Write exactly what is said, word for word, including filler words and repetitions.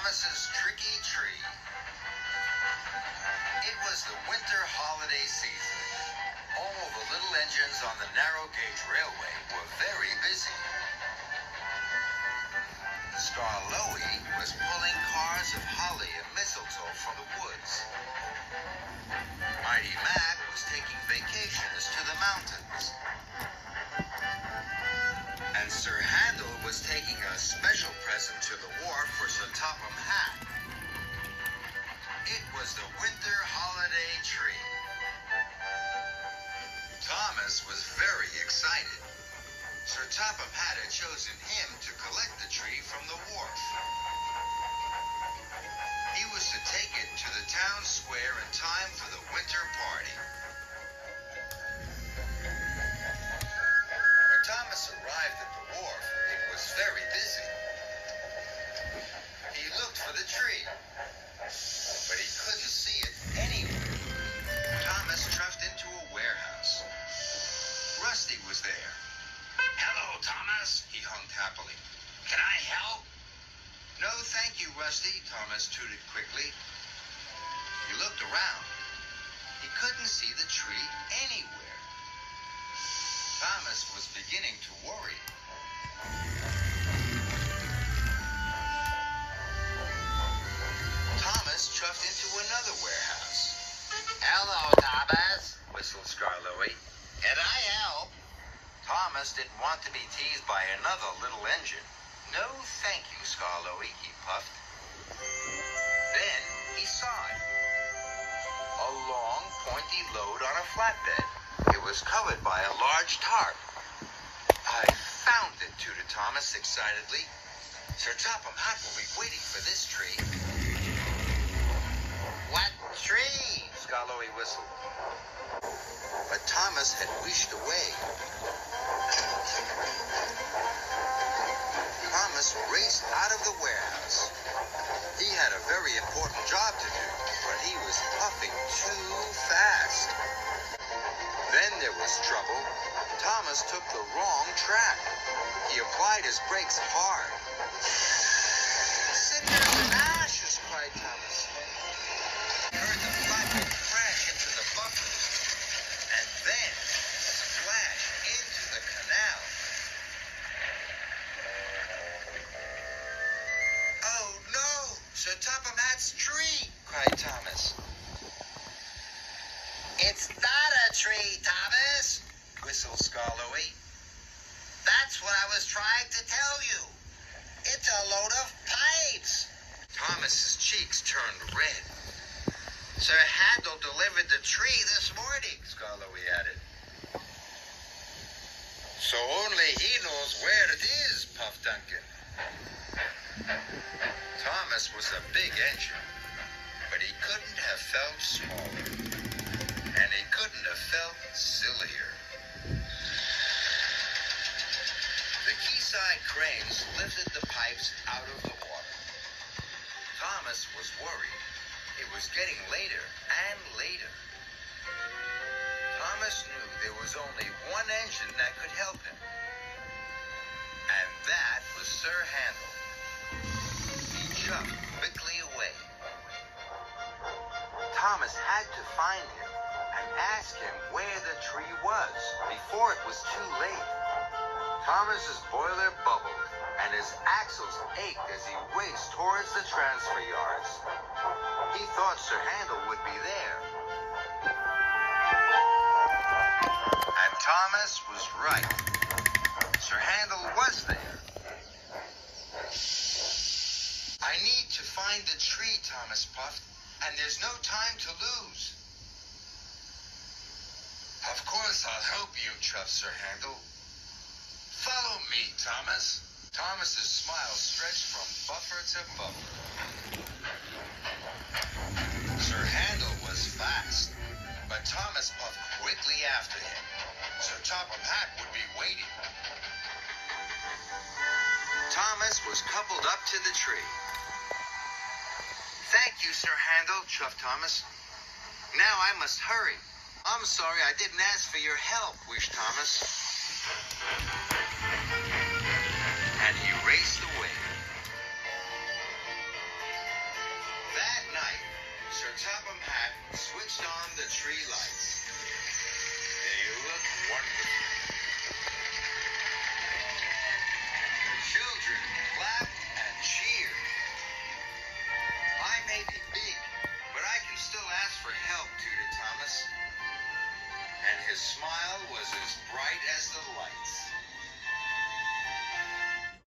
Thomas's tricky tree. It was the winter holiday season. All the little engines on the narrow gauge railway were very busy. Skarloey was pulling cars of holly and mistletoe from the woods. Mighty Mac was taking vacations to the mountains. And Sir Handel was taking a special present to the wharf for Sir Topham Hatt. It was the winter holiday tree. Thomas was very excited. Sir Topham Hatt had chosen him to collect the tree from the wharf. He was to take it to the town square in time for the winter party. When Thomas arrived at the wharf, it was very busy. He looked for the tree, but he couldn't see it anywhere. Thomas truffed into a warehouse. Rusty was there. "Hello, Thomas," he hummed happily. "Can I help?" "No, thank you, Rusty," Thomas tooted quickly. He looked around. He couldn't see the tree anywhere. Thomas was beginning to worry. Thomas truffed into another warehouse. "Hello, Thomas," whistled Skarloey. "Can I help?" Thomas didn't want to be teased by another little engine. "No, thank you, Skarloey," he puffed. Then he saw it. A long, pointy load on a flatbed. It was covered by a large tarp. "I found it," tooted Thomas excitedly. "Sir Topham Hatt will be waiting for this tree." "What tree?" Skarloey whistled. But Thomas had wished away. Thomas raced out of the warehouse. He had a very important job to do, but he was puffing too fast. Then there was trouble. Thomas took the wrong track. He applied his brakes hard. "Cinders and ashes!" cried Thomas. He heard the flatbed crash into the buffers, and then splash into the canal. "Oh no! Sir Topham Hatt's tree!" cried Thomas. "It's not a tree, Thomas," whistled Skarloey. "That's what I was trying to tell you. It's a load of pipes." Thomas's cheeks turned red. "Sir Handel delivered the tree this morning," Skarloey added. "So only he knows where it is," puffed Duncan. Thomas was a big engine, but he couldn't have felt smaller, and he couldn't have felt sillier. The quayside cranes lifted the pipes out of the water. Thomas was worried. It was getting later and later. Thomas knew there was only one engine that could help him, and that was Sir Handel. He jumped quickly away. Thomas had to find him and ask him where the tree was before it was too late. Thomas's boiler bubbled and his axles ached as he raced towards the transfer yards. He thought Sir Handel would be there. And Thomas was right. Sir Handel was there. "I need to find the tree," Thomas puffed, "and there's no time to lose." "Of course I'll help you," chuffed Sir Handel. "Follow me, Thomas." Thomas's smile stretched from buffer to buffer. Sir Handel was fast, but Thomas puffed quickly after him. Sir Topham Hatt would be waiting. Thomas was coupled up to the tree. "Thank you, Sir Handel," chuffed Thomas. "Now I must hurry." "I'm sorry I didn't ask for your help," wished Thomas. And he raced away. the tree lights. They look wonderful. The children clapped and cheered. I may be big, but I can still ask for help, tooted Thomas. And his smile was as bright as the lights.